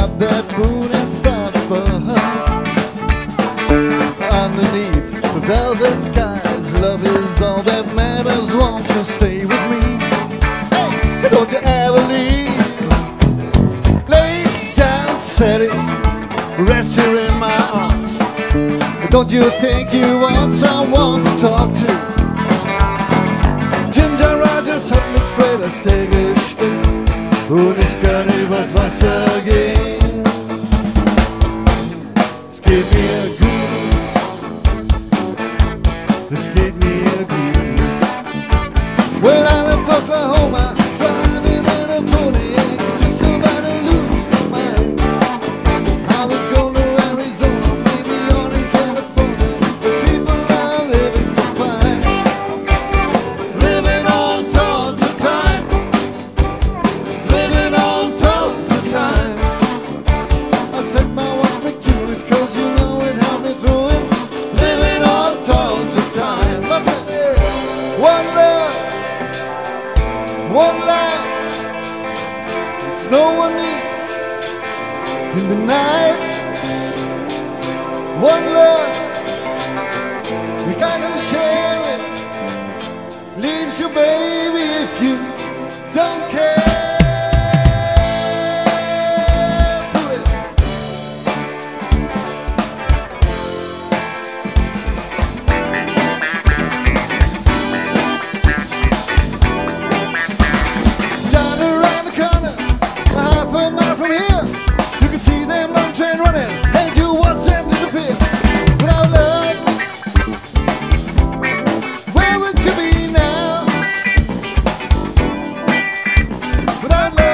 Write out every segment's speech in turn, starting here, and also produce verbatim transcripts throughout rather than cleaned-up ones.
up that moon and stars above. Underneath the velvet skies, love is all that matters. Won't you stay with me? Hey, don't you ever leave. Lay down, set it, rest here in my arms. Don't you think you want someone to talk to? Ginger Rogers hat mit Fred Astaire gestimmt und ich kann übers Wasser gehen. Es geht mir gut, es geht mir gut. Well, I left Oklahoma, driving in a Pontiac, just about to lose my mind. I was going to Arizona, maybe on in California. The people are living so fine, living on tons of time, living on tons of time. I set my watch back to it, cause you know it helped me through it. Living on tons of time. Look at this. One love, one life, it's no one needs in the night. One love, we gotta share it. Leaves you, baby, if you don't care for it. Down around the corner, a half a mile from here, you can see them long train running, and you watch them disappear. Without love, where would you be now? Without love,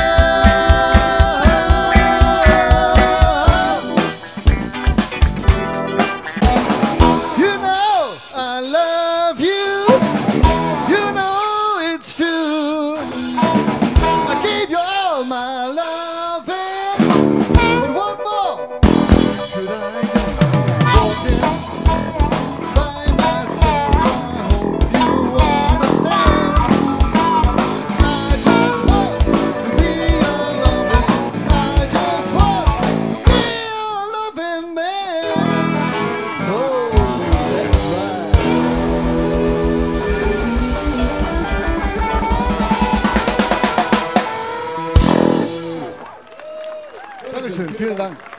you know I love you, you know it's true. I gave you all my loving, but what more could I do? Walking by myself, I hope you understand. I just want to be your loving, I just want to be your loving man. Oh, that's right. Dankeschön, vielen Dank.